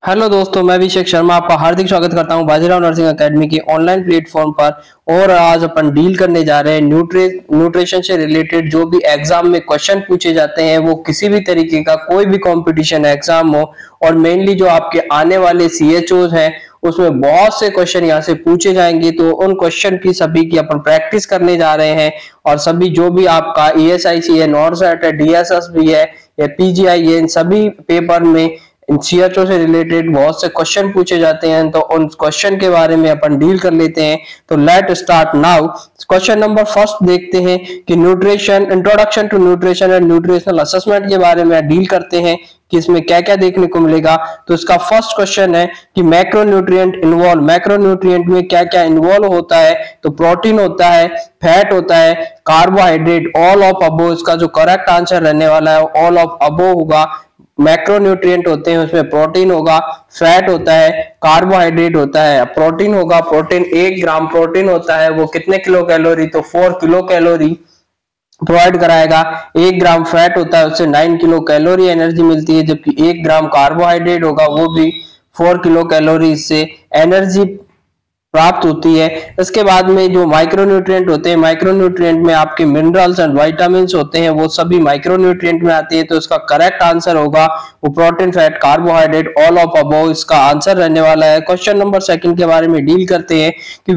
Hello दोस्तों, मैं अभिषेक शर्मा आपका हार्दिक स्वागत करता हूं बाजीराव नर्सिंग एकेडमी के ऑनलाइन प्लेटफॉर्म पर। और आज अपन डील करने जा रहे हैं न्यूट्रिशन से रिलेटेड जो भी एग्जाम में क्वेश्चन पूछे जाते हैं, वो किसी भी तरीके का कोई भी कंपटीशन एग्जाम हो और मेनली जो आपके आने वाले सीएचओज हैं उसमें बहुत से क्वेश्चन यहाँ से पूछे जाएंगे। तो उन क्वेश्चन की सभी की अपन प्रैक्टिस करने जा रहे हैं और सभी जो भी आपका ईएसआईसी है, नॉर्सेट है, डीएसएस भी है या पीजीआई है, इन सभी पेपर में सीएचओ से रिलेटेड बहुत से क्वेश्चन पूछे जाते हैं। तो उन क्वेश्चन के बारे में अपन डील कर लेते हैं। तो let start now. Question number first देखते हैं कि nutrition, introduction to nutrition and nutritional assessment के बारे में डील करते हैं कि इसमें क्या क्या देखने को मिलेगा। तो इसका फर्स्ट क्वेश्चन है कि मैक्रोन्यूट्रिएंट इन्वॉल्व, मैक्रोन्यूट्रिएंट में क्या क्या इन्वॉल्व होता है। तो प्रोटीन होता है, फैट होता है, कार्बोहाइड्रेट, ऑल ऑफ अबो। इसका जो करेक्ट आंसर रहने वाला है ऑल ऑफ अबो होगा। मैक्रोन्यूट्रिएंट होते हैं, उसमें प्रोटीन होगा, फैट होता है, कार्बोहाइड्रेट होता है। प्रोटीन होगा, प्रोटीन 1 ग्राम प्रोटीन होता है, वो कितने किलो कैलोरी, तो 4 किलो कैलोरी प्रोवाइड कराएगा। 1 ग्राम फैट होता है, उससे 9 किलो कैलोरी एनर्जी मिलती है। जबकि 1 ग्राम कार्बोहाइड्रेट होगा, वो भी 4 किलो कैलोरी से एनर्जी प्राप्त होती है। इसके बाद में जो माइक्रोन्यूट्रिएंट होते हैं, माइक्रोन्यूट्रिएंट में आपके मिनरल्स एंड विटामिन्स होते हैं, वो सभी माइक्रोन्यूट्रिएंट में आते हैं। तो इसका करेक्ट आंसर होगा वो protein, fat, carbohydrate, all of above इसका आंसर रहने वाला है। क्वेश्चन नंबर सेकंड के बारे में डील करते हैं कि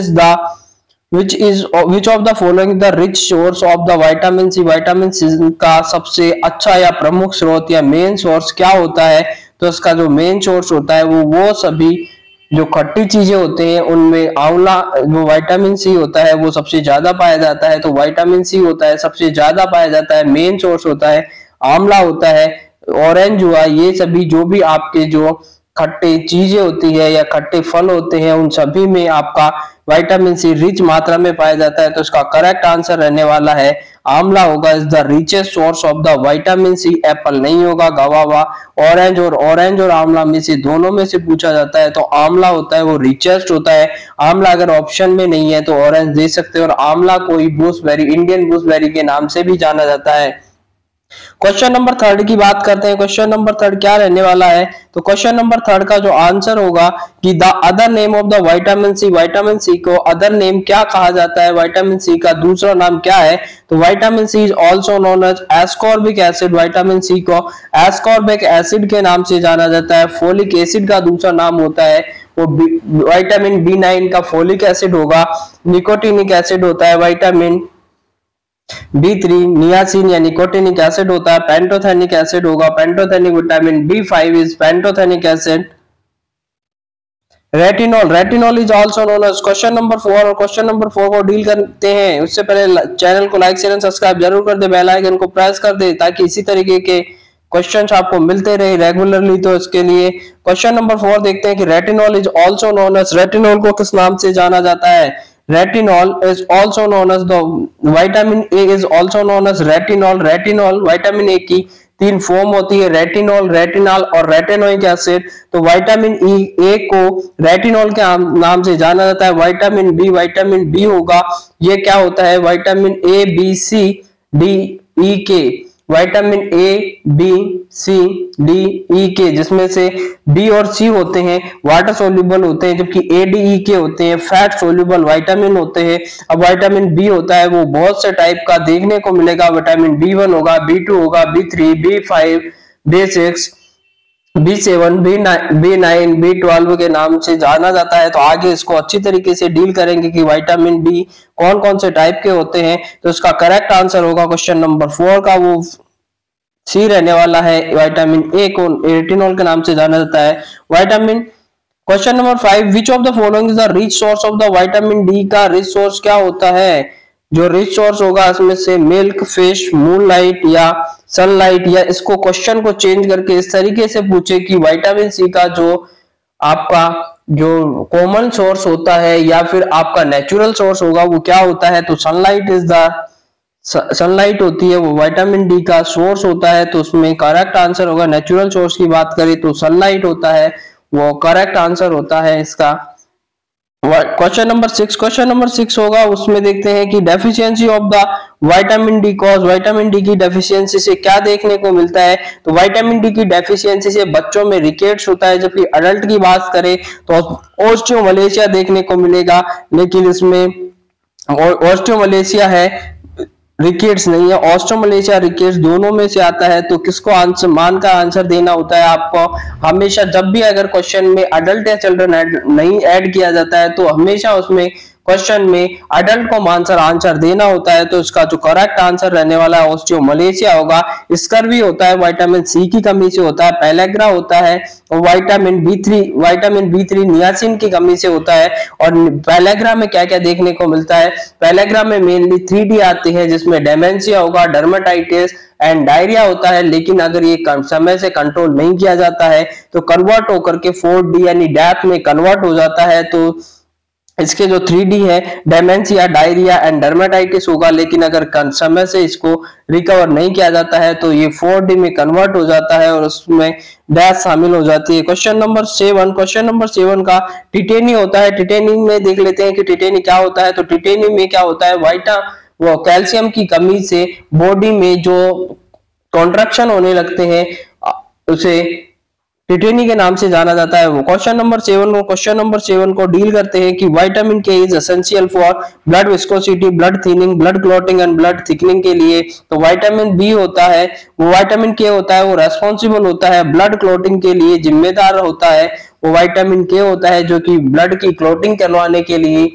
which of the following the rich source of the vitamin C, vitamin C का सबसे अच्छा या प्रमुख स्रोत या मेन सोर्स क्या होता है। तो इसका जो मेन सोर्स होता है वो सभी जो खट्टी चीजें होते हैं उनमें आंवला, जो विटामिन सी होता है वो सबसे ज्यादा पाया जाता है। तो विटामिन सी होता है सबसे ज्यादा पाया जाता है, मेन सोर्स होता है आंवला होता है, ऑरेंज हुआ। ये सभी जो भी आपके जो खट्टे चीजें होती है या खट्टे फल होते हैं उन सभी में आपका विटामिन सी रिच मात्रा में पाया जाता है। तो इसका करेक्ट आंसर रहने वाला है आंवला होगा, is the richest source of the vitamin C. Apple नहीं होगा, गवावा। ऑरेंज और आंवला में से दोनों में से पूछा जाता है तो आंवला होता है वो रिचेस्ट होता है। आंवला अगर ऑप्शन में नहीं है तो ऑरेंज दे सकते हैं। और आंवला कोई बूसबेरी, इंडियन बूसबेरी के नाम से भी जाना जाता है। क्वेश्चन नंबर थर्ड की बात करते हैं। क्वेश्चन नंबर थर्ड क्या रहने वाला है। तो क्वेश्चन नंबर थर्ड का जो आंसर होगा कि the other name of the vitamin C, vitamin C को अदर नेम क्या कहा जाता है, विटामिन सी का दूसरा नाम क्या है। तो vitamin C is also known as ascorbic acid. Vitamin C को एस्कॉर्बिक एसिड के नाम से जाना जाता है। फोलिक एसिड का दूसरा नाम होता है वो विटामिन B9 का फोलिक एसिड होगा। निकोटिनिक एसिड होता है विटामिन B3, नियासिन या निकोटिनिक एसिड होता है। पेंटोथेनिक एसिड होगा, pantothenic. Vitamin B5 is pantothenic acid. Retinol is also known as. Question number 4 और क्वेश्चन नंबर 4 को डील करते हैं। उससे पहले चैनल को लाइक, शेयर एंड सब्सक्राइब जरूर कर दे, बेल आइकन को प्रेस कर दे ताकि इसी तरीके के क्वेश्चंस आपको मिलते रहे रेगुलरली। तो इसके लिए क्वेश्चन नंबर 4 देखते हैं कि retinol is also known as. Retinol को किस नाम से जाना जाता है। Retinol is also known as the vitamin A is also known as retinol। retinol vitamin A की 3 फॉर्म होती है, रेटिनॉल, रेटिनॉल और रेटिनोइक एसिड। तो विटामिन ए को रेटिनॉल के नाम से जाना जाता है। विटामिन बी होगा, ये क्या होता है vitamin A B C D E K. Vitamin A B C D E K, जिसमें से बी और सी होते हैं वाटर सोल्यूबल होते हैं, जबकि ए डी ई के होते हैं फैट सोल्यूबल विटामिन होते हैं। अब विटामिन बी होता है वो बहुत से टाइप का देखने को मिलेगा। विटामिन B1 होगा, B2 होगा, B3, B5, B6, B7, B9, B12 के नाम से जाना जाता है। तो आगे इसको अच्छी तरीके से डील करेंगे कि विटामिन बी कौन कौन से टाइप के होते हैं। तो इसका करेक्ट आंसर होगा क्वेश्चन नंबर 4 का वो सी रहने वाला है। विटामिन ए को रेटिनॉल के नाम से जाना जाता है। Vitamin question number 5, which of the following is the rich source of the vitamin D का रिच सोर्स क्या होता है। जो रिच सोर्स होगा इसमें से मिल्क, फिश, मूनलाइट या सनलाइट। या इसको क्वेश्चन को चेंज करके इस तरीके से पूछे कि विटामिन सी का जो आपका जो कॉमन सोर्स होता है या फिर आपका नेचुरल सोर्स होगा वो क्या होता है। तो सनलाइट होती है वो विटामिन डी का सोर्स होता है। तो उसमें करेक्ट आंसर होगा, नेचुरल सोर्स की बात करें तो सनलाइट होता है वो करेक्ट आंसर होता है इसका। क्वेश्चन नंबर 6 होगा, उसमें देखते हैं कि deficiency of the vitamin D cause. Vitamin D की डेफिशिएंसी से क्या देखने को मिलता है? तो विटामिन डी की डेफिशिएंसी से बच्चों में रिकेट्स होता है, जबकि अडल्ट की बात करें तो ऑस्टियोमलेशिया देखने को मिलेगा, लेकिन इसमें ऑस्टियोमलेशिया है, रिकेट्स नहीं है। ऑस्ट्रोमलेशिया रिकेट्स दोनों में से आता है, तो किसको आंसर मान का आंसर देना होता है आपको हमेशा। जब भी अगर क्वेश्चन में अडल्ट या चिल्ड्रन नहीं ऐड किया जाता है तो हमेशा उसमें क्वेश्चन में अडल्ट को आंसर देना होता है। तो इसका जो करेक्ट आंसर रहने वाला है ऑस्टियोमलेशिया होगा। स्कर्वी होता है विटामिन सी की कमी से होता है। पेलेग्रा होता है और विटामिन बी थ्री नियासिन की कमी से होता है। और पेलेग्रा में क्या क्या देखने को मिलता है? पेलेग्रा में मेनली 3D आते हैं, जिसमें डेमेंशिया होगा, डर्माटाइटिस एंड डायरिया होता है। लेकिन अगर ये समय से कंट्रोल नहीं किया जाता है तो कन्वर्ट होकर के 4D यानी डेथ में कन्वर्ट हो जाता है। तो इसके जो 3D है डेमेंशिया, डायरिया एंड डर्माटाइटिस होगा, लेकिन अगर समय से इसको रिकवर नहीं किया जाता है तो ये 4D में कन्वर्ट हो जाता है और उसमें डेथ शामिल हो जाती है। क्वेश्चन नंबर 7 का टिटेनी होता है। टिटेनी में देख लेते हैं कि टिटेनी क्या होता है। तो टिटेनी में क्या होता है? वो कैल्शियम की कमी से बॉडी में जो कॉन्ट्रैक्शन होने लगते हैं उसे टिटेनी के नाम से जाना जाता है। वो क्वेश्चन नंबर 7 को डील करते हैं कि vitamin K is essential for blood viscosity, blood thinning, blood clotting and blood thickening के लिए। तो विटामिन बी होता है, वो विटामिन के होता है, वो रेस्पॉन्सिबल होता है ब्लड क्लॉटिंग के लिए, जिम्मेदार होता है। वो विटामिन के होता है जो कि ब्लड की क्लॉटिंग करवाने के लिए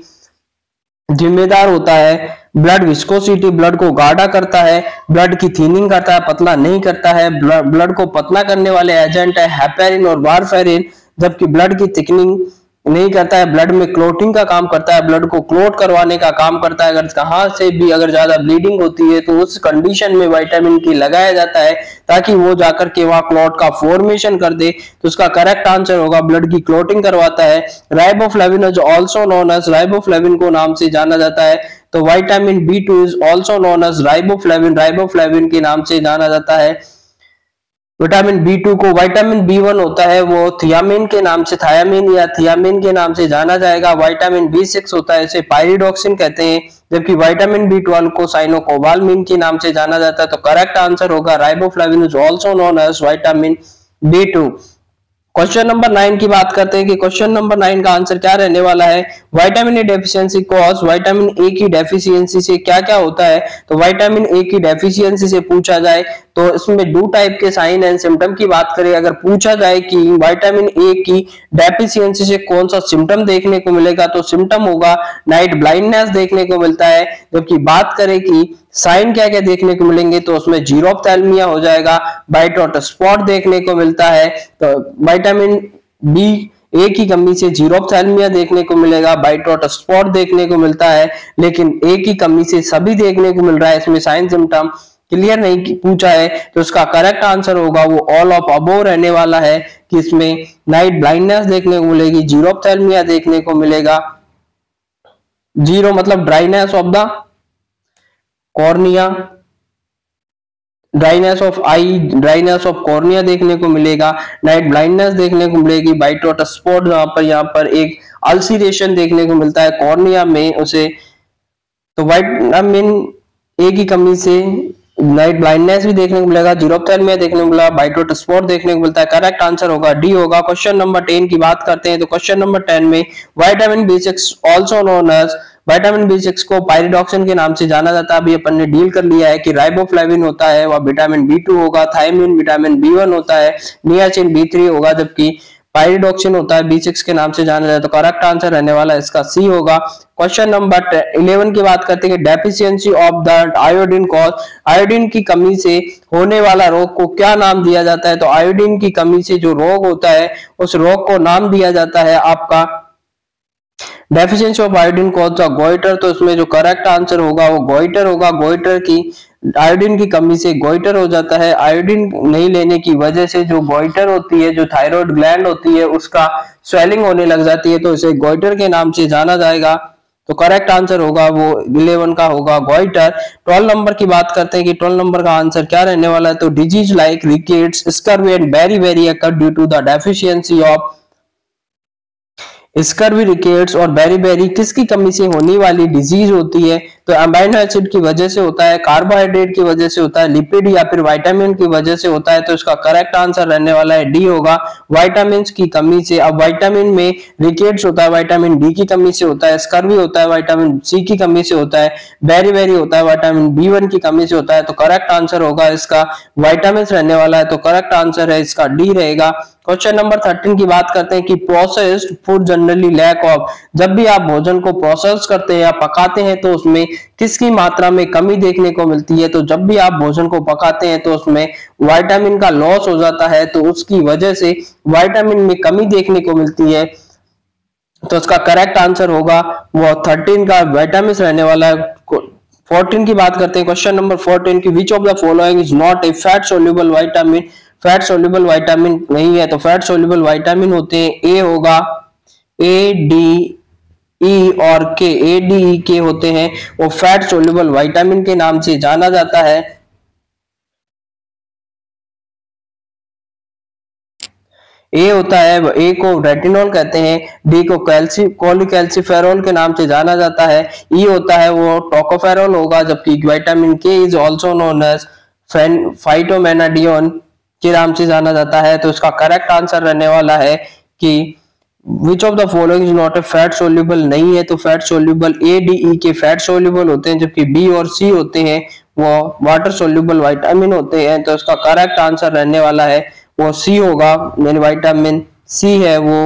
जिम्मेदार होता है। ब्लड विस्कोसिटी, ब्लड को गाढ़ा करता है, ब्लड की थिनिंग करता है, पतला नहीं करता है। ब्लड को पतला करने वाले एजेंट है हेपेरिन और वारफेरिन, जबकि ब्लड की थिकनिंग नहीं करता है। ब्लड में क्लोटिंग का काम करता है, ब्लड को क्लोट करवाने का काम करता है। अगर कहां से भी अगर ज्यादा ब्लीडिंग होती है तो उस कंडीशन में विटामिन की लगाया जाता है ताकि वो जाकर के वहां क्लॉट का फॉर्मेशन कर दे। तो उसका करेक्ट आंसर होगा ब्लड की क्लोटिंग करवाता है। Riboflavin is also known as, riboflavin को नाम से जाना जाता है। तो vitamin B2 is also known as riboflavin, riboflavin के नाम से जाना जाता है। विटामिन B2 को विटामिन B1 होता है, वो थियामिन के नाम से, थायामिन या थियामिन के नाम से जाना जाएगा। विटामिन B6 होता है, इसे पायरिडॉक्सिन कहते हैं, जबकि विटामिन B12 को साइनोकोबालमिन के नाम से जाना जाता है। तो करेक्ट आंसर होगा riboflavin is also known as vitamin B2। Question number 9 की बात करते हैं कि क्वेश्चन नंबर 9 का आंसर क्या रहने वाला है? Vitamin A deficiency cause, vitamin A की डेफिशिएंसी से क्या क्या होता है? तो विटामिन ए की डेफिशिएंसी से पूछा जाए तो इसमें दो टाइप के साइन एंड सिम्टम की बात करें। अगर पूछा जाए कि विटामिन ए की डेफिशिएंसी से कौन सा सिम्टम देखने को मिलेगा तो सिम्टम होगा नाइट ब्लाइंडनेस देखने को मिलता है। जबकि बात करें कि साइन क्या क्या देखने को मिलेंगे तो उसमें जीरोफ्थैल्मिया हो जाएगा, वाइट वाटर स्पॉट देखने को मिलता है। तो विटामिन बी ए की कमी से जीरोफ्थैल्मिया देखने को मिलेगा, वाइट वाटर स्पॉट देखने को मिलता है। लेकिन ए की कमी से सभी देखने को मिल रहा है, इसमें साइन सिम्टम क्लियर नहीं पूछा है। तो इसका करेक्ट आंसर होगा वो ऑल ऑफ अबोव रहने वाला है कि इसमें नाइट ब्लाइंडनेस देखने को मिलेगी, जीरोफ्थैल्मिया देखने को मिलेगा। जीरो मतलब dryness of the cornea, dryness of eye, dryness of cornea देखने को मिलेगा, नाइट ब्लाइंडनेस देखने को मिलेगी, वाइट वाटर स्पॉट यहाँ पर एक अल्सीरेशन देखने को मिलता है कॉर्निया में उसे। तो विटामिन ए की कमी से नाइट ब्लाइंडनेस भी देखने को मिलेगा, जीरोफ्थैल्मिया देखने को मिलेगा, वाइट वाटर स्पॉट देखने को मिलता है। करेक्ट आंसर होगा डी होगा। क्वेश्चन नंबर 10 की बात करते हैं तो क्वेश्चन नंबर 10 में vitamin B6 also known as, vitamin B6 को पायरिडॉक्सिन के नाम से जाना जाता है। अभी अपन ने डील कर लिया है कि राइबोफ्लेविन होता है वह विटामिन B2 होगा, थायमिन विटामिन B1 होता है, नियासिन B3 होगा, जबकि पायरिडॉक्सिन होता है B6 के नाम से जाना जाता है। तो करेक्ट आंसर रहने वाला है इसका सी होगा। क्वेश्चन नंबर 11 की बात करते हैं deficiency of the iodine cause, iodine की कमी से होने वाला रोग को क्या नाम दिया जाता है? तो आयोडीन की कमी से जो रोग होता है उस रोग को नाम दिया जाता है आपका deficiency of iodine cause the goitre. तो इसमें जो करेक्ट आंसर होगा वो गोइटर होगा। गोइटर की आयोडीन की कमी से गोइटर हो जाता है। आयोडीन नहीं लेने की वजह से जो गोइटर होती है, जो थायराइड ग्लैंड होती है उसका स्वेलिंग होने लग जाती है, तो इसे गोइटर के नाम से जाना जाएगा। तो करेक्ट आंसर होगा वो 11 का होगा गोइटर। 12 नंबर की बात करते हैं कि 12 नंबर का आंसर क्या रहने वाला है? तो disease like rickets, scurvy and beri occur due to the deficiency of scurvy, rickets और बेरीबेरी किसकी कमी से होने वाली डिजीज होती है? तो अमाइनो एसिड की वजह से होता है, कार्बोहाइड्रेट की वजह से होता है, लिपिड या फिर विटामिन की वजह से होता है। तो इसका करेक्ट आंसर रहने वाला है डी होगा, विटामिन की कमी से। अब विटामिन में रिकेट्स होता है, विटामिन डी की कमी से होता है, स्कर्वी होता है, विटामिन सी की कमी से होता है, बेरीबेरी होता है, विटामिन बी1 की कमी से होता है। तो करेक्ट आंसर होगा इसका विटामिन रहने वाला है। तो करेक्ट आंसर है इसका डी रहेगा। क्वेश्चन नंबर 13 की बात करते हैं कि processed food generally lack of, जब भी आप भोजन को प्रोसेस करते हैं या पकाते हैं तो उसमें किसकी मात्रा में कमी देखने को मिलती है? तो जब भी आप भोजन को पकाते हैं तो उसमें विटामिन का लॉस हो जाता है, तो उसकी वजह से विटामिन में कमी देखने को मिलती है। तो इसका करेक्ट आंसर होगा वो 13 का विटामिन रहने वाला है। 14 की बात करते हैं, क्वेश्चन नंबर 14 की which of the following is not a fat soluble vitamin? Fat soluble vitamin नहीं है। तो फैट सोल्यूबल विटामिन होते हैं, ए होगा ए, डी, ई और के। ए, डी, ई, के होते हैं वो फैट सोल्यूबल विटामिन के नाम से जाना जाता है। ए होता है, ए को रेटिनॉल कहते हैं, डी को कोलिकैल्सिफेरॉल के नाम से जाना जाता है, ई होता है वो टोकोफेरॉल होगा, जबकि vitamin K is also known as phytomenadione के नाम से जाना जाता है। तो इसका करेक्ट आंसर रहने वाला है कि which of the following is not a fat soluble नहीं है। तो fat soluble A, D, E K fat soluble होते हैं, जबकि बी और सी होते हैं वो वाटर सोल्यूबल विटामिन होते हैं। तो इसका करेक्ट आंसर रहने वाला है वो सी होगा, यानी विटामिन सी है वो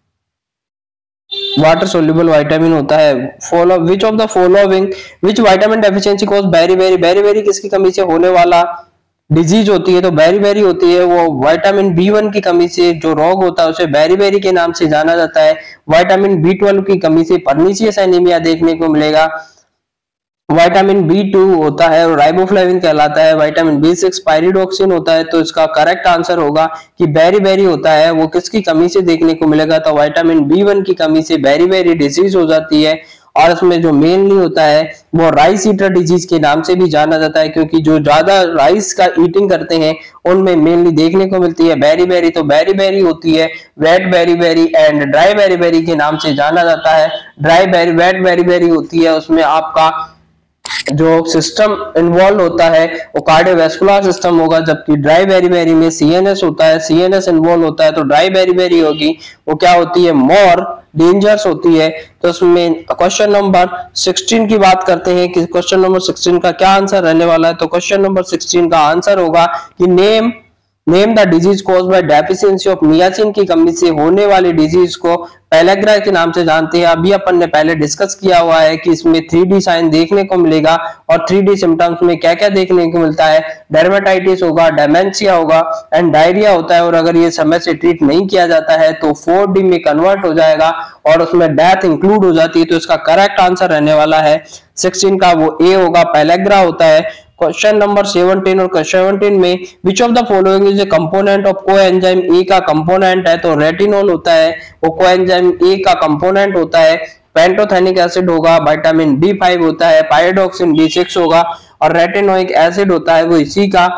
वाटर सोल्यूबल विटामिन होता है। Follow which of the following which vitamin deficiency cause beriberi? Beriberi किसकी कमी से होने वाला डिजीज होती है? तो बेरीबेरी होती है वो विटामिन बी1 की कमी से जो रोग होता है उसे बेरीबेरी के नाम से जाना जाता है। विटामिन बी12 की कमी से पर्नीशियस एनीमिया देखने को मिलेगा। विटामिन बी2 होता है और राइबोफ्लेविन कहलाता है। विटामिन बी6 पायरिडोक्सिन होता है। तो इसका करेक्ट आंसर होगा कि बेरीबेरी होता है वो किसकी कमी से देखने को मिलेगा? तो विटामिन बी1 की कमी से बेरीबेरी डिजीज हो जाती है। और इसमें जो मेनली होता है वो राइस ईटर डिजीज के नाम से भी जाना जाता है, क्योंकि जो ज्यादा राइस का ईटिंग करते हैं उनमें मेनली देखने को मिलती है बेरीबेरी। तो बेरीबेरी होती है wet beriberi and dry beriberi के नाम से जाना जाता है। वेट बेरीबेरी होती है उसमें आपका जो सिस्टम इन्वॉल्व होता है वो कार्डियोवैस्कुलर सिस्टम होगा, जबकि ड्राई बेरीबेरी में सीएनएस होता है, सीएनएस इन्वॉल्व होता है। तो ड्राई बेरीबेरी होगी वो क्या होती है? मोर डेंजरस होती है। तो उसमें क्वेश्चन नंबर 16 की बात करते हैं कि क्वेश्चन नंबर 16 का क्या आंसर रहने वाला है? तो क्वेश्चन नंबर 16 का आंसर होगा कि name the disease cause by deficiency of niacin की कमी से होने वाली डिजीज को पेलेग्रा के नाम से जानते हैं। अभी अपन ने पहले डिस्कस किया हुआ है कि इसमें 3D साइन देखने को मिलेगा और 3D सिम्टम्स में क्या क्या देखने को मिलता है? डर्मेटाइटिस होगा, डेमेंशिया होगा एंड डायरिया होता है। और अगर ये समय से ट्रीट नहीं किया जाता है तो 4D में कन्वर्ट हो जाएगा और उसमें डेथ इंक्लूड हो जाती है। तो इसका करेक्ट आंसर रहने वाला है 16 का वो ए होगा, पेलेग्रा होता है। क्वेश्चन नंबर 17 और क्वेश्चन 17 में which of the following is a component of coenzyme A का कंपोनेंट है? तो रेटिनॉल होता है वो कोएंजाइम ए का कंपोनेंट होता है। पेंटोथेनिक एसिड होगा, विटामिन बी5 होता है, पायरिडोक्सिन बी6 होगा और रेटिनोइक एसिड होता है वो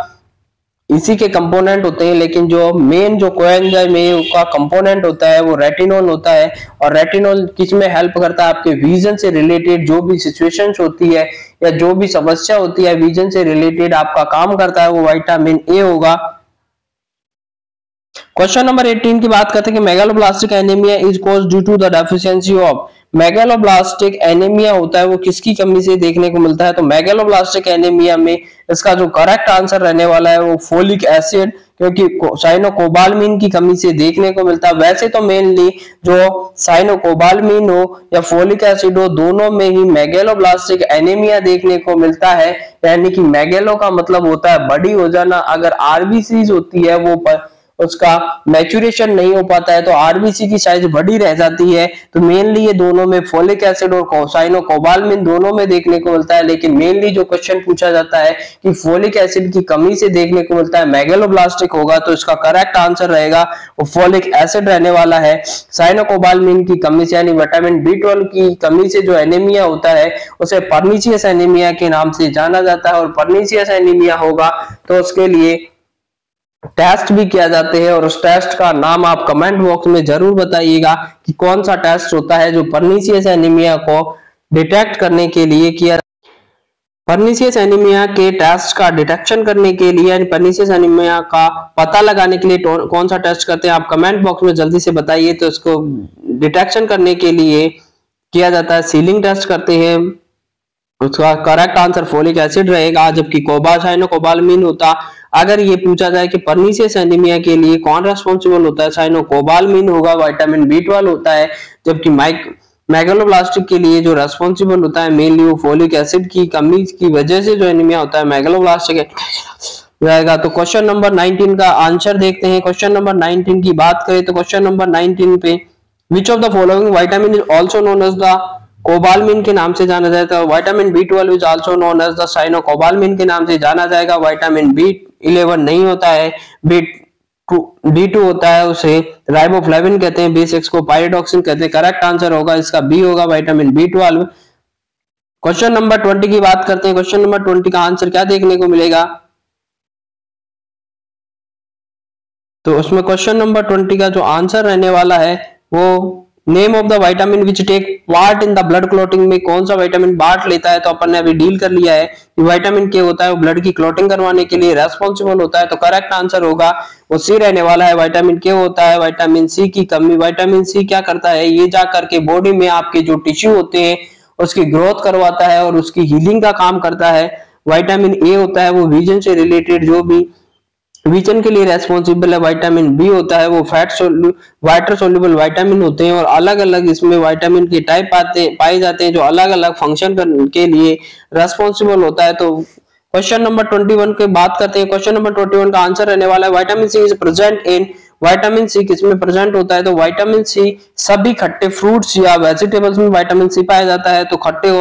इसी के कंपोनेंट होते हैं। लेकिन जो मेन जो कोएंजाइम ए का कंपोनेंट होता है वो रेटिनॉल होता है। और रेटिनॉल किसमें हेल्प करता है? आपके विजन से रिलेटेड जो भी सिचुएशंस होती है या जो भी समस्या होती है विजन से रिलेटेड आपका काम करता है वो विटामिन ए होगा। क्वेश्चन नंबर 18 की बात करते हैं कि megaloblastic anaemia is caused due to the deficiency of. Megaloblastic anaemia होता है वो किसकी कमी से देखने को मिलता है? तो मेगालोब्लास्टिक एनीमिया में इसका जो करेक्ट आंसर रहने वाला है वो फोलिक एसिड, क्योंकि साइनोकोबालमिन की कमी से देखने को मिलता है। वैसे तो मेनली जो साइनोकोबालमिन हो या फोलिक एसिड हो दोनों में ही मेगालोब्लास्टिक एनीमिया देखने को मिलता है। यानी कि मेगालो का मतलब होता है बड़ी हो जाना। अगर आरबीसी होती है वो उसका मैच्योरेशन नहीं हो पाता है तो आरबीसी की साइज बड़ी रह जाती है। तो मेनली ये दोनों में फोलिक एसिड और साइनोकोबालमिन दोनों में देखने को मिलता है। लेकिन मेनली जो क्वेश्चन पूछा जाता है कि फोलिक एसिड की कमी से देखने को मिलता है मेगालोब्लास्टिक होगा, तो इसका करेक्ट आंसर रहेगा वो फोलिक एसिड रहने वाला है। साइनोकोबालमिन की कमी से यानी विटामिन बी12 की कमी से जो एनीमिया होता है उसे पर्नीशियस एनीमिया के नाम से जाना जाता है। और पर्नीशियस एनीमिया होगा तो उसके लिए टेस्ट भी किया जाते हैं और उस टेस्ट का नाम आप कमेंट बॉक्स में जरूर बताइएगा कि कौन सा टेस्ट होता है जो पर्नीशियस एनीमिया को डिटेक्ट करने के लिए किया। पर्नीशियस एनीमिया के टेस्ट का डिटेक्शन करने के लिए यानी पर्नीशियस एनीमिया का पता लगाने के लिए कौन सा टेस्ट करते हैं आप कमेंट बॉक्स में जल्दी से बताइए। तो इसको डिटेक्शन करने के लिए किया जाता है सीलिंग टेस्ट करते हैं, उसका करेक्ट आंसर फोलिक एसिड रहेगा, जबकि साइनोकोबालमिन होता। अगर ये पूछा जाए कि पर्नीशियस एनीमिया के लिए कौन रेस्पॉन्सिबल होता है, साइनोकोबालमिन होगा, विटामिन B12 होता है, जबकि मेगालोब्लास्टिक के लिए जो रेस्पॉन्सिबल होता है मेनली वो फोलिक एसिड की कमी की वजह से जो एनीमिया होता है मेगालोब्लास्टिक रहेगा। तो क्वेश्चन नंबर 19 का आंसर देखते हैं। क्वेश्चन नंबर 19 की बात करें तो क्वेश्चन नंबर 19 पे which of the following vitamin is also known as the cobalamin के नाम से जाना जाता है। Vitamin B12 is also known as the cyanocobalamin के नाम से जाना जाएगा। विटामिन B11 नहीं होता है, D2 होता है, उसे राइबोफ्लेविन कहते हैं, B6 को पायरिडॉक्सिन कहते हैं। करेक्ट आंसर होगा इसका बी होगा विटामिन B12। क्वेश्चन नंबर 20 की बात करते हैं। क्वेश्चन नंबर 20 का आंसर क्या देखने को मिलेगा, तो उसमें क्वेश्चन नंबर 20 का जो आंसर रहने वाला है वो name of the vitamin which take part in the blood clotting में कौन सा विटामिन पार्ट लेता है। तो अपन ने अभी डील कर लिया है कि विटामिन के होता है वो ब्लड की क्लॉटिंग करवाने के लिए रेस्पॉन्सिबल होता है। तो करेक्ट आंसर होगा वो सी रहने वाला है। विटामिन के होता है विटामिन सी की कमी। विटामिन सी क्या करता है, ये जा करके बॉडी में आपके जो टिश्यू होते हैं उसकी ग्रोथ करवाता है और उसकी हीलिंग का काम करता है। विटामिन ए होता है वो विजन से रिलेटेड जो भी विजन के लिए रेस्पॉन्सिबल है। विटामिन बी होता है वो वाटर सोल्यूबल विटामिन होते हैं और अलग अलग इसमें विटामिन के टाइप पाए जाते हैं जो अलग अलग फंक्शन के लिए रेस्पॉन्सिबल होता है। तो क्वेश्चन नंबर 21 की बात करते हैं। क्वेश्चन नंबर 21 का आंसर रहने वाला है vitamin C is present in. Vitamin C किसमें प्रेजेंट होता है, तो विटामिन सी सभी खट्टे फ्रूट्स या वेजिटेबल्स में विटामिन सी पाया जाता है। तो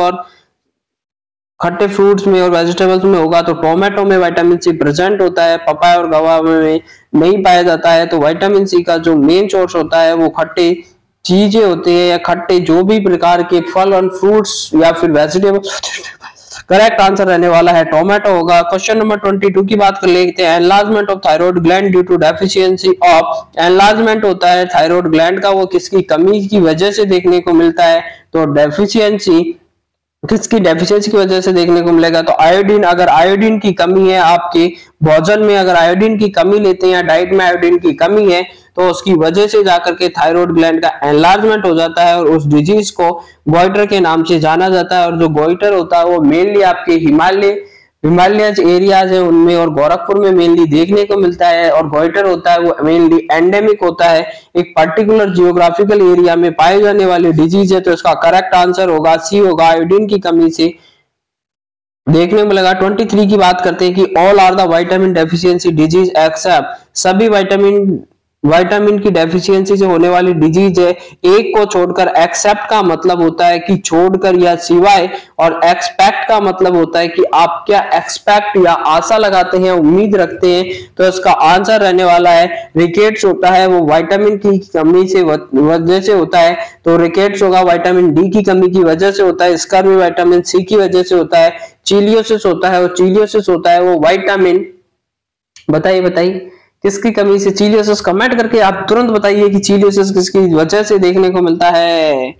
खट्टे फ्रूट्स में और वेजिटेबल्स में होगा। तो टोमेटो में विटामिन सी प्रेजेंट होता है, पपाया और गवावा में नहीं पाया जाता है। तो विटामिन सी का जो मेन सोर्स होता है वो खट्टे चीजें होते हैं या खट्टे जो भी प्रकार के फल और फ्रूट्स या फिर वेजिटेबल्स। करेक्ट आंसर रहने वाला है टोमेटो होगा। क्वेश्चन नंबर 22 की बात कर लेते हैं। Enlargement of thyroid gland due to deficiency of. Enlargement होता है थायराइड ग्लैंड का, वो किसकी कमी की वजह से देखने को मिलता है, तो डेफिशिएंसी किसकी डेफिशिएंसी की वजह से देखने को मिलेगा, तो आयोडीन। अगर आयोडीन की कमी है आपके भोजन में, अगर आयोडीन की कमी लेते हैं या डाइट में आयोडीन की कमी है तो उसकी वजह से जाकर के थायराइड ग्लैंड का एनलार्जमेंट हो जाता है और उस डिजीज को गोइटर के नाम से जाना जाता है। और जो गोइटर होता है वो मेनली आपके हिमालयज एरियाज है उनमें और गोरखपुर में मेनली देखने को मिलता है। और गोइटर होता है वो मेनली एंडेमिक होता है, एक पर्टिकुलर जियोग्राफिकल एरिया में पाए जाने वाली डिजीज है। तो इसका करेक्ट आंसर होगा सी होगा, आयोडीन की कमी से देखने को मिलेगा। 23 की बात करते हैं कि all are the vitamin deficiency disease except. सभी विटामिन की डेफिशिएंसी से होने वाली डिजीज है, एक को छोड़कर। एक्सेप्ट का मतलब होता है कि छोड़कर या सिवाय, और एक्सपेक्ट का मतलब होता है कि आप क्या एक्सपेक्ट या आशा लगाते हैं, उम्मीद रखते हैं। तो इसका आंसर रहने वाला है रिकेट्स होता है, वो विटामिन की कमी से वजह से होता है। तो रिकेट्स होगा विटामिन डी की कमी की वजह से होता है। स्कर्वी विटामिन सी की वजह से होता है। चिलियोसिस होता है, वो चिलियोसिस होता है वो विटामिन, बताइए किसकी कमी से चिलियोसिस। कमेंट करके आप तुरंत बताइए कि चिलियोसिस किसकी वजह से देखने को मिलता है।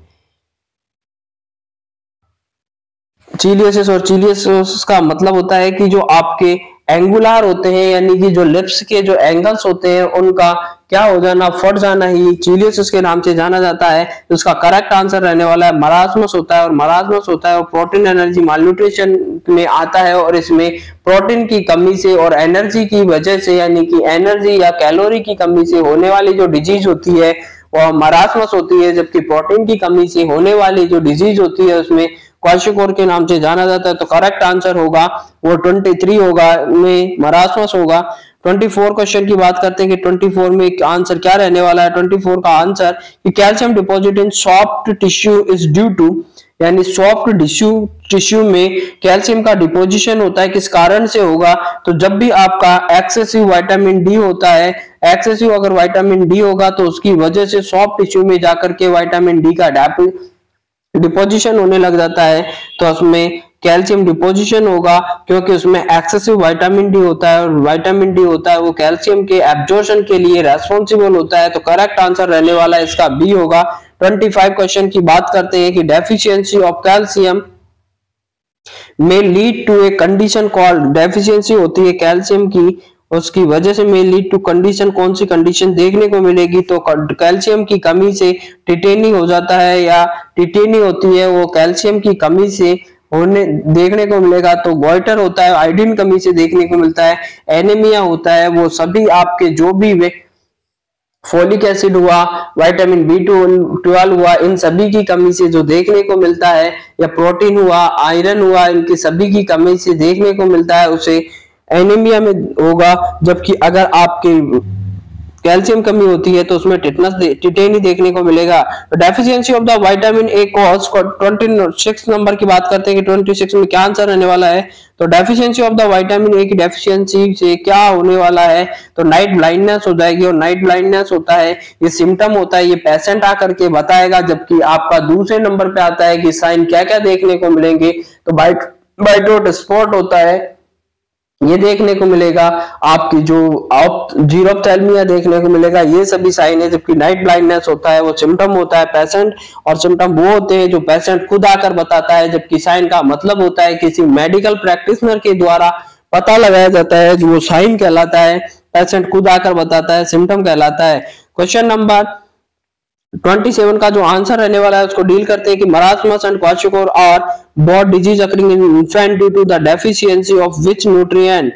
चिलियोसिस और चिलियोसिस का मतलब होता है कि जो आपके एंगुलर होते हैं यानी कि जो लिप्स के जो एंगल्स होते हैं उनका क्या हो जाना, फट जाना ही चिलियोसिस के नाम से जाना जाता है। तो इसका करेक्ट आंसर रहने वाला है मरासमस होता है। और मरासमस होता है वो प्रोटीन एनर्जी मालन्यूट्रिशन में आता है और इसमें प्रोटीन की कमी से और एनर्जी की वजह से यानी कि एनर्जी या कैलोरी की कमी से होने वाली जो डिजीज होती है वो मरासमस होती है। जबकि प्रोटीन की कमी से होने वाली जो डिजीज होती है उसमें क्वाशियोर के नाम से जाना जाता है। तो करेक्ट आंसर होगा वो 23 होगा में मरासमस होगा। 24 क्वेश्चन की बात करते हैं कि 24 में आंसर क्या रहने वाला है। 24 का आंसर कि calcium deposit in soft tissue is due to, यानी सॉफ्ट टिश्यू में कैल्शियम का डिपोजिशन होता है किस कारण से होगा, तो जब भी आपका एक्सेसिव विटामिन डी होता है, एक्सेसिव अगर विटामिन डी होगा तो उसकी वजह से सॉफ्ट टिश्यू में जाकर के विटामिन डी का डिपोजिशन होने लग जाता है। तो उसमें कैल्शियम डिपोजिशन होगा, क्योंकि उसमें एक्सेसिव विटामिन डी होता है और विटामिन डी होता है वो कैल्शियम के एब्जॉर्प्शन के लिए रेस्पॉन्सिबल होता है। तो करेक्ट आंसर रहने वाला इसका बी होगा। 25 क्वेश्चन की बात करते हैं कि deficiency of calcium may lead to a condition called, deficiency होती है कैल्शियम की, उसकी वजह से में लीड टू कंडीशन, कौन सी कंडीशन देखने को मिलेगी? तो कैल्शियम की कमी से टिटेनी हो जाता है या टिटेनी होती है वो कैल्शियम की कमी से होने देखने को मिलेगा। तो गोइटर होता है आयोडीन कमी से देखने को मिलता है। एनीमिया होता है वो सभी आपके जो भी फोलिक एसिड हुआ, विटामिन B12 हुआ, इन सभी की कमी से जो देखने को मिलता है, या प्रोटीन हुआ, आयरन हुआ, इनकी सभी की कमी से देखने को मिलता है, उसे एनीमिया में होगा। जबकि अगर आपके कैल्शियम कमी होती है तो उसमें टिटेनी देखने को मिलेगा। तो deficiency of the vitamin A cause 26 number की बात करते हैं कि 26 में क्या आंसर रहने वाला है? तो deficiency of the vitamin A की डेफिशिएंसी से क्या होने वाला है? तो नाइट ब्लाइंडनेस हो जाएगी। और नाइट ब्लाइंडनेस होता है, ये सिम्टम होता है, ये पेशेंट आकर के बताएगा। जबकि आपका दूसरे नंबर पे आता है कि साइन क्या क्या देखने को मिलेंगे। तो वाइट स्पॉट होता है, ये देखने को मिलेगा, आपकी जो जीरोप्थेल्मिया देखने को मिलेगा, ये सभी साइन है। जबकि नाइट ब्लाइंडनेस होता है वो सिम्टम होता है पेशेंट, और सिम्टम वो होते हैं जो पेशेंट खुद आकर बताता है। जबकि साइन का मतलब होता है किसी मेडिकल प्रैक्टिशनर के द्वारा पता लगाया जाता है, जो वो साइन कहलाता है, पेशेंट खुद आकर बताता है, सिम्टम कहलाता है। क्वेश्चन नंबर 27 का जो आंसर रहने वाला है उसको डील करते हैं कि marasmus and kwashiorkor are both disease occurring in infant due to the deficiency of which nutrient.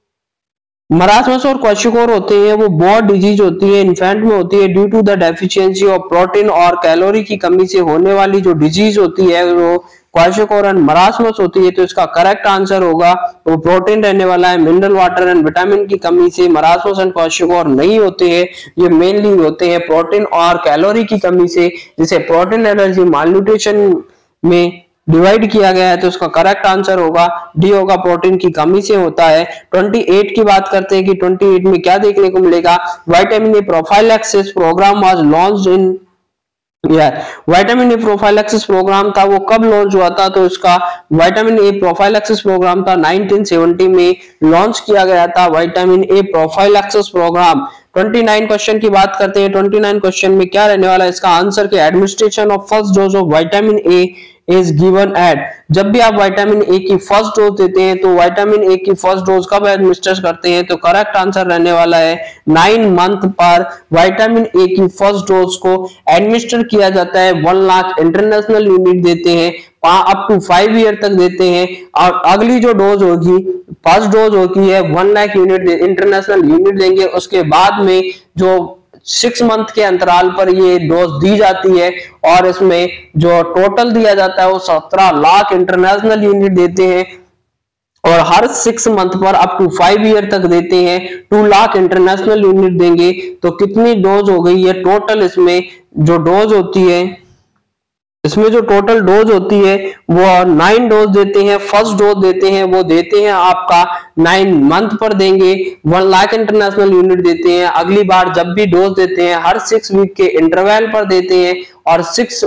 Marasmus और क्वाशियोकोर होते हैं वो बोथ डिजीज होती है, इन्फेंट में होती है due to the deficiency of protein और कैलोरी की कमी से होने वाली जो डिजीज होती है वो क्वाशियोकोर एंड मरासमस होती है। तो इसका करेक्ट आंसर होगा वो प्रोटीन रहने वाला है। मिनरल वाटर एंड विटामिन की कमी से मरासमस एंड क्वाशियोकोर नहीं होते हैं, ये मेनली होते हैं प्रोटीन और कैलोरी की कमी से, जिसे प्रोटीन एलर्जी मालन्यूट्रिशन में डिवाइड किया गया है। तो इसका करेक्ट आंसर होगा डी होगा, प्रोटीन की कमी से होता है। 28 की बात करते हैं कि 28 में क्या देखने को मिलेगा? Vitamin A prophylaxis programme was launched in, vitamin A prophylaxis programme था वो कब लॉन्च हुआ था? तो इसका विटामिन ए प्रोफाइलैक्सिस प्रोग्राम था 1970 में लॉन्च किया गया था vitamin A prophylaxis programme. 29 question की बात करते हैं। 29 क्वेश्चन में क्या रहने वाला है इसका आंसर? के administration of first dose of vitamin A is given at, जब भी आप विटामिन ए की फर्स्ट डोज देते हैं तो विटामिन ए की फर्स्ट डोज कब एडमिनिस्टर करते हैं? तो करेक्ट आंसर रहने वाला है 9 मंथ पर विटामिन ए की फर्स्ट डोज को एडमिनिस्टर किया जाता है। 1 लाख इंटरनेशनल यूनिट देते हैं, अप टू 5 ईयर तक देते हैं। और अगली जो डोज होगी, फर्स्ट डोज होती है 1 लाख यूनिट इंटरनेशनल यूनिट देंगे। उसके बाद में जो 6 मंथ के अंतराल पर ये डोज दी जाती है, और इसमें जो टोटल दिया जाता है वो 17 लाख इंटरनेशनल यूनिट देते हैं। और हर 6 मंथ पर अप टू 5 ईयर तक देते हैं, 2 लाख इंटरनेशनल यूनिट देंगे। तो कितनी डोज हो गई है टोटल? इसमें जो डोज होती है, इसमें जो टोटल डोज होती है वो 9 डोज देते हैं। फर्स्ट डोज देते हैं वो देते हैं आपका 9 मंथ पर देंगे, 1 लाख इंटरनेशनल यूनिट देते हैं। अगली बार जब भी डोज देते हैं हर 6 वीक के इंटरवल पर देते हैं। और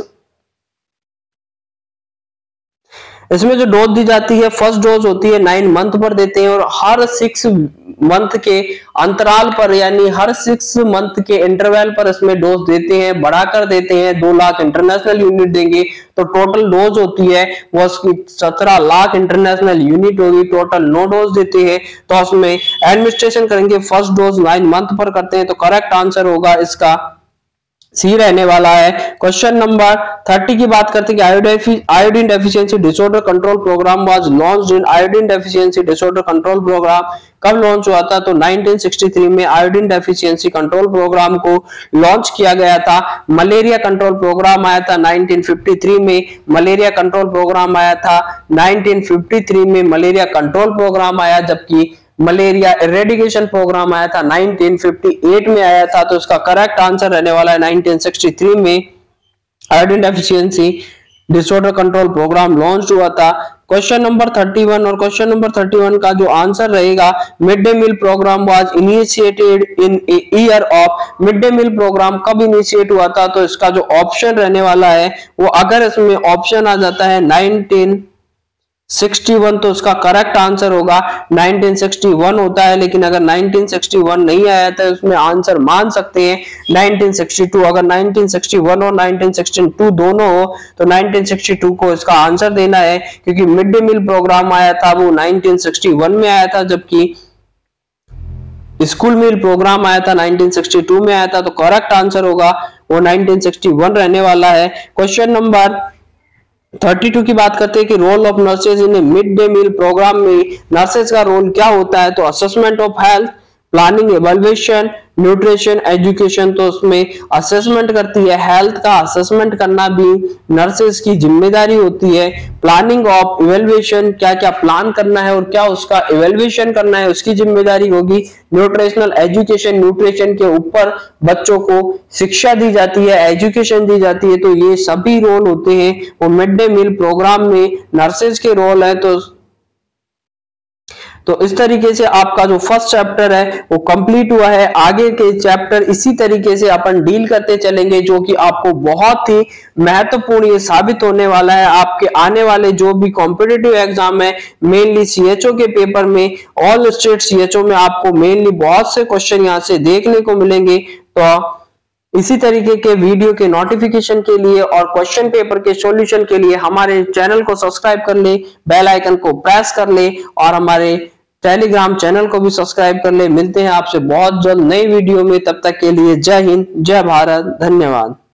इसमें जो डोज दी जाती है फर्स्ट डोज होती है 9 मंथ पर देते हैं, और हर 6 मंथ के अंतराल पर यानी हर 6 मंथ के इंटरवल पर इसमें डोज देते हैं, बढ़ाकर देते हैं। 2 लाख इंटरनेशनल यूनिट देंगे। तो टोटल डोज होती है वो उसकी 17 लाख इंटरनेशनल यूनिट होगी। टोटल 9 डोज देते हैं तो उसमें एडमिनिस्ट्रेशन करेंगे फर्स्ट डोज 9 मंथ पर करते हैं। तो करेक्ट आंसर होगा इसका सी रहने वाला है। क्वेश्चन नंबर 30 की बात करते हैं कि iodine deficiency disorder control programme was launched in, iodine deficiency disorder control programme कब लॉन्च हुआ था? तो 1963 में आयोडीन डेफिशिएंसी कंट्रोल प्रोग्राम को लॉन्च किया गया था। मलेरिया कंट्रोल प्रोग्राम आया था 1953 में, मलेरिया कंट्रोल प्रोग्राम आया था 1953 में, मलेरिया कंट्रोल प्रोग्राम आया। जबकि मलेरिया इरेडिकेशन प्रोग्राम आया था 1958 में आया था। तो इसका करेक्ट आंसर रहने वाला है 1963 में iodine deficiency disorder control programme launch हुआ था। क्वेश्चन नंबर 31 और क्वेश्चन नंबर 31 का जो आंसर रहेगा, mid day meal programme was initiated in year of, mid day meal programme कब इनिशिएट हुआ था? तो इसका जो ऑप्शन रहने वाला है वो, अगर इसमें ऑप्शन आ जाता है 61 तो उसका करेक्ट आंसर होगा 1961 होता है, लेकिन अगर 1961 नहीं आया तो उसमें आंसर मान सकते हैं 1962। अगर 1961 और 1962 दोनों हो तो 1962 को इसका आंसर देना है, क्योंकि मिड डे मील प्रोग्राम आया था वो 1961 में आया था, जबकि स्कूल मील प्रोग्राम आया था 1962 में आया था। तो करेक्ट आंसर होगा वो 1961 रहने वाला है। क्वेश्चन नंबर 32 की बात करते हैं कि role of nurses in mid day meal programme में नर्सेज का रोल क्या होता है। तो assessment of health, planning, evaluation, nutrition, education. तो उसमें असेसमेंट करती है, हेल्थ का असेसमेंट करना भी नर्सेज की जिम्मेदारी होती है। प्लानिंग ऑफ इवैल्यूएशन, क्या क्या प्लान करना है और क्या उसका इवैल्यूएशन करना है उसकी जिम्मेदारी होगी। न्यूट्रिशनल एजुकेशन, न्यूट्रिशन के ऊपर बच्चों को शिक्षा दी जाती है, एजुकेशन दी जाती है। तो ये सभी रोल होते हैं वो मिड डे मील प्रोग्राम में नर्सेज के रोल है। तो इस तरीके से आपका जो फर्स्ट चैप्टर है वो कंप्लीट हुआ है। आगे के चैप्टर इसी तरीके से अपन डील करते चलेंगे, जो कि आपको बहुत ही महत्वपूर्ण ये साबित होने वाला है। आपके आने वाले जो भी कॉम्पिटिटिव एग्जाम है, मेनली सीएचओ के पेपर में, ऑल स्टेट सीएचओ में आपको मेनली बहुत से क्वेश्चन यहाँ से देखने को मिलेंगे। तो इसी तरीके के वीडियो के नोटिफिकेशन के लिए और क्वेश्चन पेपर के सॉल्यूशन के लिए हमारे चैनल को सब्सक्राइब कर ले, बेल आइकन को प्रेस कर ले और हमारे टेलीग्राम चैनल को भी सब्सक्राइब कर ले। मिलते हैं आपसे बहुत जल्द नई वीडियो में, तब तक के लिए जय हिंद, जय भारत, धन्यवाद।